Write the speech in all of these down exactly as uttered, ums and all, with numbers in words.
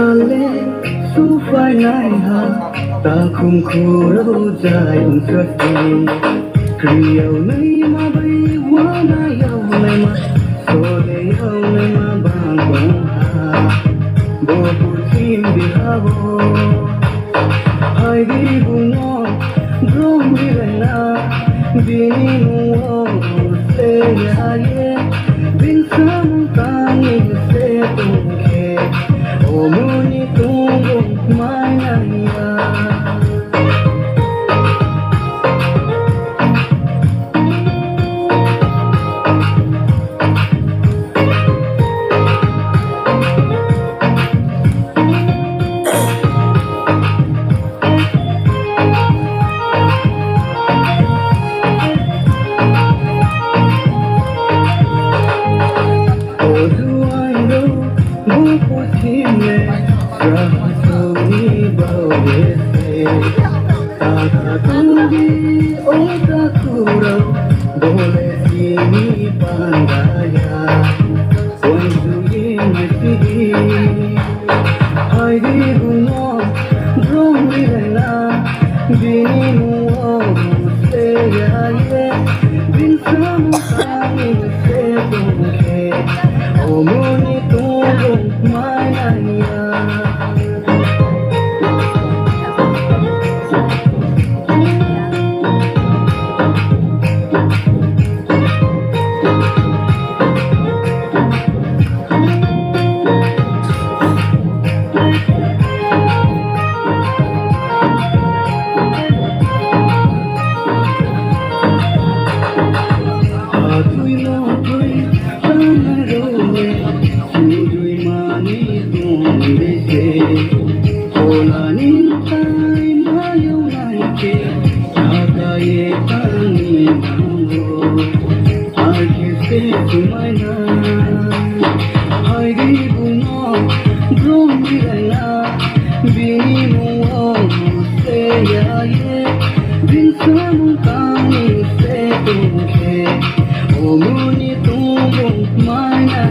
le su phai nai ha ta khum khu ro dài ung sơ ti kriyo nai ma bai wa na yo nai ma so le yo nai ma bang bang ha bo pu tim bi ha bo ai di bu no drum bi na bi nu o se ya ye bin sam ta ni se tu ke o mu ni tu mai na ya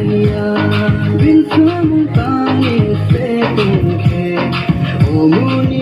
Oh,